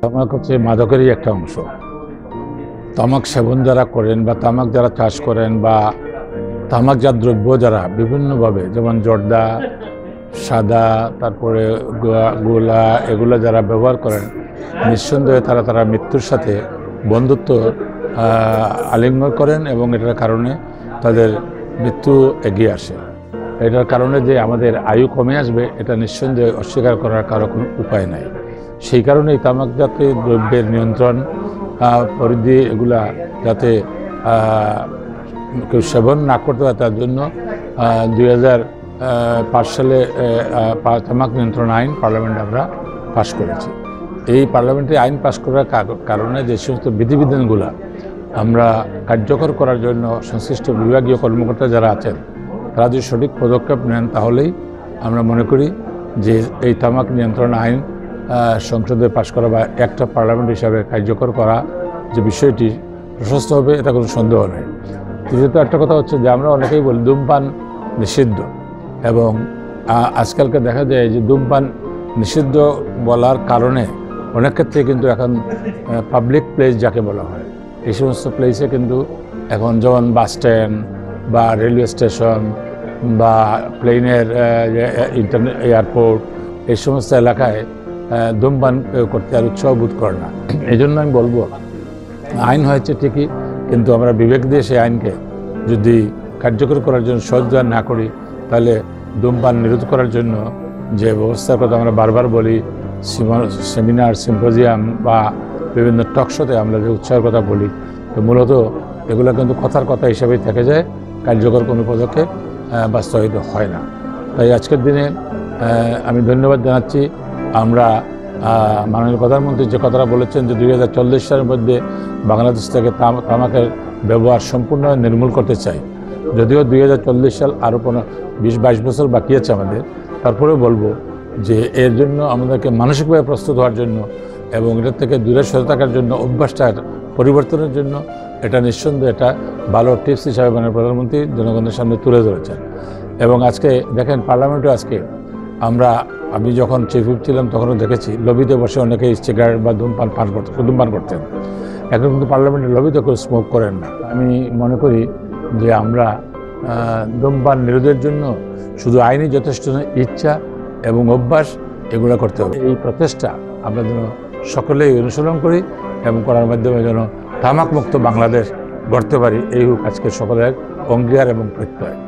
তামাক হচ্ছে মাদকেরই একটা অংশ। তামাক সেবন যারা করেন বা তামাক যারা চাষ করেন বা তামাকজাত দ্রব্য যারা বিভিন্নভাবে, যেমন জর্দা, সাদা, তারপরে গোলা, এগুলো যারা ব্যবহার করেন, নিঃসন্দেহে তারা মৃত্যুর সাথে বন্ধুত্ব আলিঙ্গন করেন এবং এটার কারণে তাদের মৃত্যু এগিয়ে আসে। এটার কারণে যে আমাদের আয়ু কমে আসবে, এটা নিঃসন্দেহে অস্বীকার করার কারো কোনো উপায় নাই। সেই কারণেই তামাকজাত দ্রব্যের নিয়ন্ত্রণ পরিধি এগুলা যাতে কেউ সেবন না করতে পারে তার জন্য 2005 সালে তামাক নিয়ন্ত্রণ আইন পার্লামেন্টে আমরা পাশ করেছি। এই পার্লামেন্টে আইন পাশ করার কারণে যে সমস্ত বিধিবিধানগুলো আমরা কার্যকর করার জন্য সংশ্লিষ্ট বিভাগীয় কর্মকর্তা যারা আছেন তারা যদি সঠিক পদক্ষেপ নেন, তাহলেই আমরা মনে করি যে এই তামাক নিয়ন্ত্রণ আইন সংসদে পাশ করা বা একটা পার্লামেন্ট হিসাবে কার্যকর করা যে বিষয়টি প্রশস্ত হবে, এটা কোনো সন্দেহ নেই। তৃতীয়ত একটা কথা হচ্ছে যে আমরা অনেকেই বলি ধূমপান নিষিদ্ধ, এবং আজকালকে দেখা যায় যে ধূমপান নিষিদ্ধ বলার কারণে অনেক ক্ষেত্রে কিন্তু এখন পাবলিক প্লেস যাকে বলা হয়, এই সমস্ত প্লেসে কিন্তু এখন যেমন বাস স্ট্যান্ড বা রেলওয়ে স্টেশন বা প্লেনের এয়ারপোর্ট, এই সমস্ত এলাকায় ধূমপান করতে আর উৎসাহ বোধ করে না। এই জন্য আমি বলবো, আইন হয়েছে ঠিকই, কিন্তু আমরা বিবেক দিয়ে সেই আইনকে যদি কার্যকর করার জন্য সহযোগিতা না করি, তাহলে ধূমপান নিরোধ করার জন্য যে ব্যবস্থার কথা আমরা বারবার বলি, সেমিনার, সিম্পোজিয়াম বা বিভিন্ন টকশোতে আমরা যে উৎসাহের কথা বলি, তো মূলত এগুলো কিন্তু কথার কথা হিসাবেই থেকে যায়, কার্যকর কোনো পদক্ষেপ বাস্তবায়িত হয় না। তাই আজকের দিনে আমি ধন্যবাদ জানাচ্ছি। আমরা মাননীয় প্রধানমন্ত্রী যে কথাটা বলেছেন যে 2040 সালের মধ্যে বাংলাদেশ থেকে তামাকের ব্যবহার সম্পূর্ণ নির্মূল করতে চাই। যদিও 2040 সাল আরও 20-22 বছর বাকি আছে আমাদের, তারপরেও বলবো যে এর জন্য আমাদেরকে মানসিকভাবে প্রস্তুত হওয়ার জন্য এবং এটার থেকে দূরে সরে থাকার জন্য, অভ্যাসটার পরিবর্তনের জন্য এটা নিঃসন্দেহে এটা ভালো টিপস হিসাবে মাননীয় প্রধানমন্ত্রী জনগণের সামনে তুলে ধরেছেন। এবং আজকে দেখেন পার্লামেন্টে আজকে আমি যখন চিফ হুইপ ছিলাম তখনও দেখেছি লবিতে বসে অনেকেই সিগারেট বা ধূমপান করতেন। এখন কিন্তু পার্লামেন্টের লবিতে কেউ স্মোক করেন না। আমি মনে করি যে আমরা ধূমপান নিরোধের জন্য শুধু আইনি যথেষ্ট নয়, ইচ্ছা এবং অভ্যাস এগুলো করতে হবে। এই প্রচেষ্টা আমরা যেন সকলেই অনুসরণ করি এবং করার মাধ্যমে যেন তামাক মুক্ত বাংলাদেশ গড়তে পারি, এই হোক আজকে সকলের অঙ্গীকার এবং প্রত্যয়।